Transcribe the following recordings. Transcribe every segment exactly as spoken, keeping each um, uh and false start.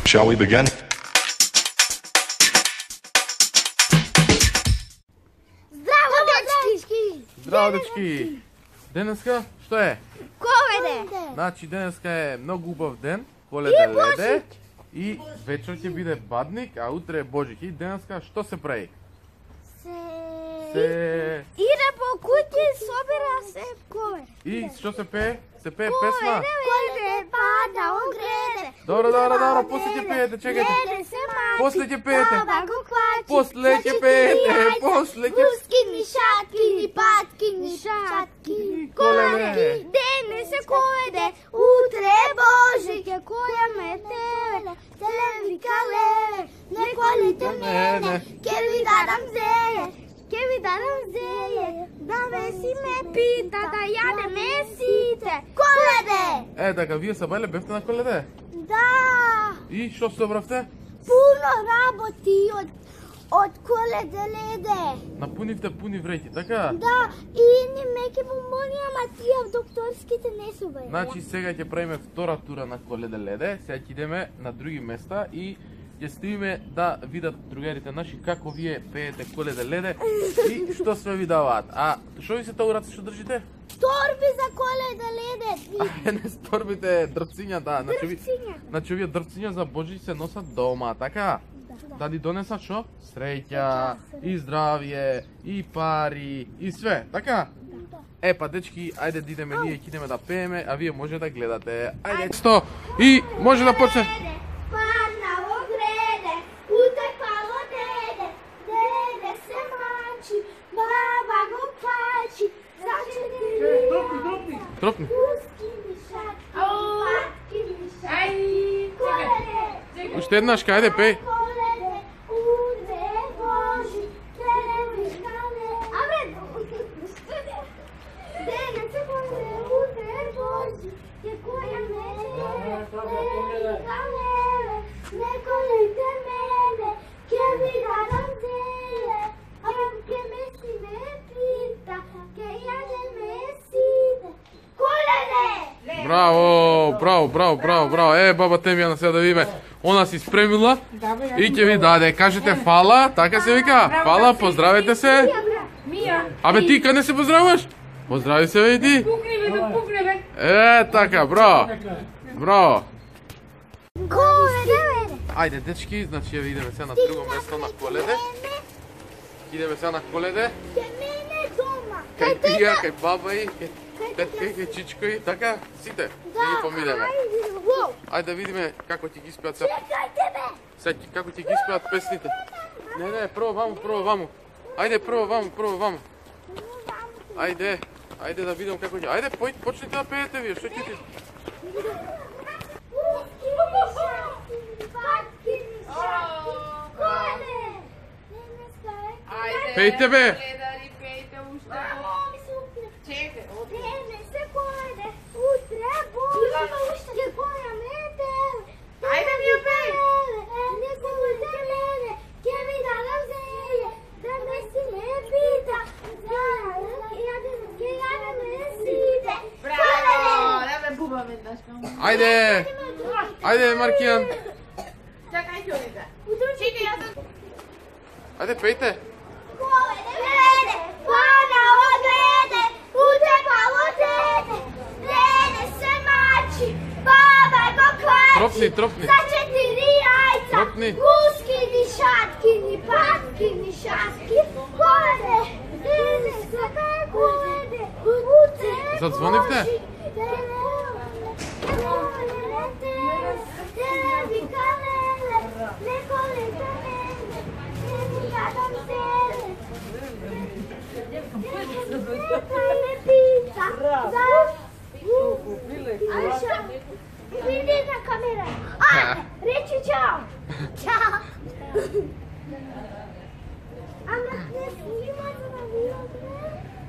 Shall we begin? Здраво, дечки! Здраво, дечки! Денеска, што е? Коледе! Значи, денеска е многу убав ден, Коледа леде, и вечер ќе биде бадник, а утре е Божик. И денеска што се прави? Се... Се... Иде по куќи, собира се коледе. И што се пее? Се пее песма? Коледе пада огреде. Добро, добро, добро, после ќе пеете, чекайте. Леде се мачи. После ќе пеете. Баба го клачи. После ќе пеете, после ќе... Гускини, шаткини, паткини, шаткини. Коледе! Денес е коледе, утре е Божике, која ме теле, теле вика леле, не колите мене, ке ви дадам зеле, ке ви дадам зеле, да меси ме пита, да јадеме сите. Коледе! Е, така, вие са бајле бевте на Коледе? Да! И што собравте? Пуно работи од од коледе леде. Напунивте пуни вреќи, така? Да, и ни меќе бомбони, ама тие докторските не су бе. Значи сега ќе правиме втора тура на Коледе леде, сега ќе идеме на други места и ќе ставиме да видат другарите наши како вие пеете Коледе леде и што све ви даваат. А што ви се тоа ураци што држите? Торби за коледе леде. А не сторбите, дрвциња, да. Значи, ви- Дрвциња. значи овие дрвциња за Божи се носат дома, така? Да ни донесат што? Среќа, и здравје, и пари, и све, така? Е, па дечки, ајде да идеме, ние ќе идеме да пееме, а вие може да гледате. Ајде, сто! И може да почне. Паднало греде, утекало деде, деде се мачи, баба го плачи, зачети Тропни. гускини, шаткини, паткини, шаткини. Коледе! Уште еднаш, ајде пеј. Коледе, утре е Божи, теле вика леле. Абре, денес е коледе, утре е Божи, ке која ме теле, теле вика леле. Не колите мене, ке ви дадам зеле, ама ке ме си ме пита, ке јадеме сите. Коледе! Браво, браво, браво, браво, браво. Е, баба Темјана сега да видиме. Она си спремила и ќе ви даде. Кажете фала, така се вика. Фала, поздравете се. Мија, Абе ти каде се поздравуваш? Поздрави се бе и ти. пукни бе, да пукне бе. Е, така, браво. Браво. Коледе, бе! Ајде, дечки, значи ја идеме сега на друго место на Коледе. Идеме сега на Коледе. Ке мене дома. Кај тија, кај баба и, кај тетка и, кај чичко и, така, сите. Да ги помидеме. Воу! Ајде да видиме како ќе ги испеат сега. Чекајте бе! Сега ќе- како ќе ги испеат песните. Не, не, прво ваму, прво ваму. Ајде, прво ваму, прво ваму. Ајде, ајде да видам како ќе. Ајде, пој, почнете да пеете вие, што ќе ти? Пејте бе! Гледари, пејте уште. Чекај, оди. Ајде ми ја пеј. Браво! Да ме буба веднаш камо. Ајде! Ајде, Маркијан! Чакај ќоните. Чекај, јас съм... Ајде, пејте! Тропни, тропни. За четири јајца. Тропни. Гускини, шаткини, паткини, шатки. Коледе, денеска е коледе, утре е Задзвонивте? Божи. Теле вика леле, не колите мене, не ви дадам зеле. Нека ме пита, за... Ајша, види на камера. А, речи чао. Чао. Ама не снима за да видите.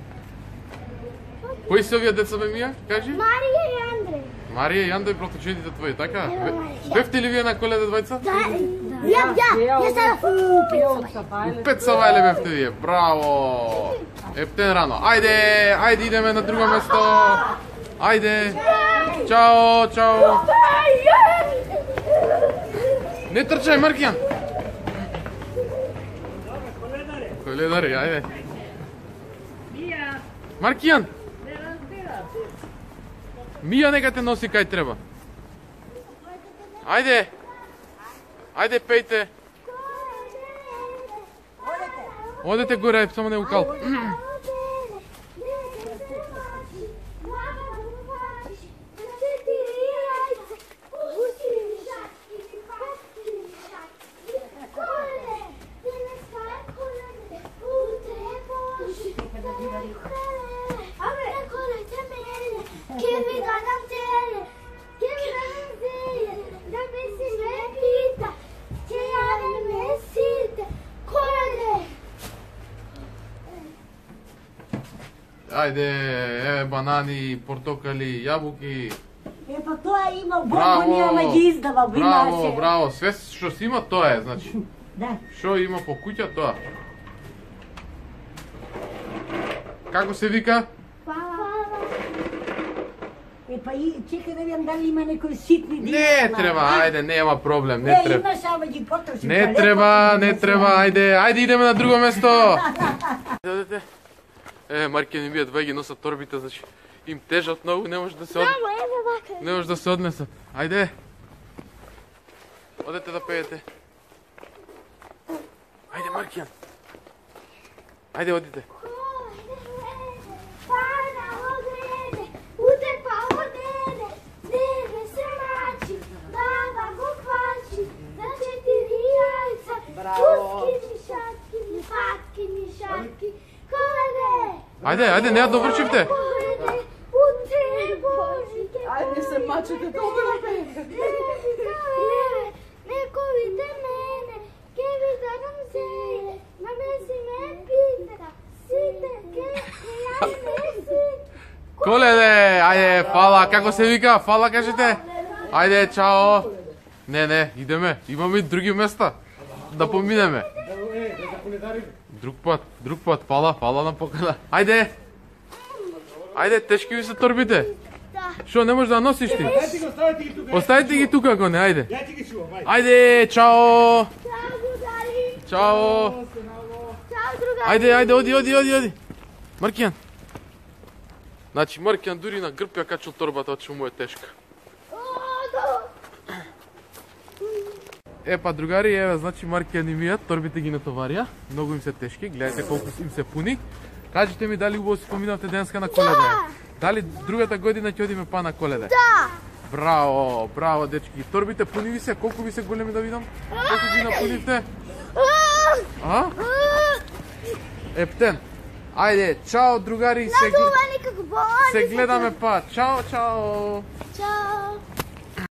Кои се овие деца бе Мија? Кажи. Марија и Андре. Марија и Јандој проточедите твои, така? Ево, Бе- Марија. Бевте ли вие на Коледе двајца? Да, ја, ја, ја сега фу, Пет савајле бевте вие, браво! Ептен рано. Ајде, ајде идеме на друго место. Ајде. Чао, чао. пет. Не трчај, Маркијан. Коледари, ајде. Маркијан. Мија нека те носи кај треба. Ајде. Ајде, пејте. Одете горе, само не укал. Ајде, еве банани, портокали, јабуки. Е, па тоа има бомбони, ама ги издава, ви Браво, наше. браво, све што си има тоа е, значи. Да. Што има по куќа тоа? Како се вика? Е, па и чекай да видам дали има некои ситни динара. Не треба, ајде, нема проблем, не Не, треба. имаш, ама ги потроши. Не треба, не треба, ајде, ајде идеме на друго место. Додете. Е, Маркијан и Мија двајца ги носат торбите, значи им тежат многу, не може да се од... Мамо, ево вака. Не може да се однесат. Ајде. Одете да пеете. Ајде, Маркијан. Ајде, одите. Пана огреде, утре па одеде, дede се мачи, баба го квачи, за четири јајца, пуски ни шатки, ни патки, ни шатки, коледе. Ајде, ајде, не ја довршивте. Коледе, утре Божи, ке Ајде се мачете, толку да пеете. коледе, неко виде мене, ке ви дарам зеје, ма меси ме пита, сите ке, ке ја не сите. Коледе, ајде, фала, како се вика? Фала кажете? Ајде, чао. Не, не, идеме, имаме и други места. Да поминеме. Друг пат, друг пат, фала, фала на покана. Ајде. Ајде, тешки ви се торбите. Да. Шо, не можеш да носиш ти? Дайте ги, оставете ги тука. Оставите ги тука, ако не, ајде. Ја ти ги чувам, ајде. Ајде, чао. Чао, другари. Чао. Чао, другари. Ајде, ајде, оди, оди, оди, оди. Маркијан. Значи, Маркијан дури на грб ја качил торбата, од што му е тешка. О, да. Е, па, другари, еве, значи Маркијан и Мија, торбите ги натоварија. Многу им се тешки, гледате колку им се пуни. Кажете ми дали убаво си поминавте денеска на Коледа? Дали другата година ќе одиме па на Коледа? Да. Браво, браво, дечки. Торбите пуни ви се? Колку ви се големи да видам? Колку ги напунивте? А? Ептен. Ајде, чао, другари, се, Надувани како бони. се гледаме па. Чао, чао. Чао.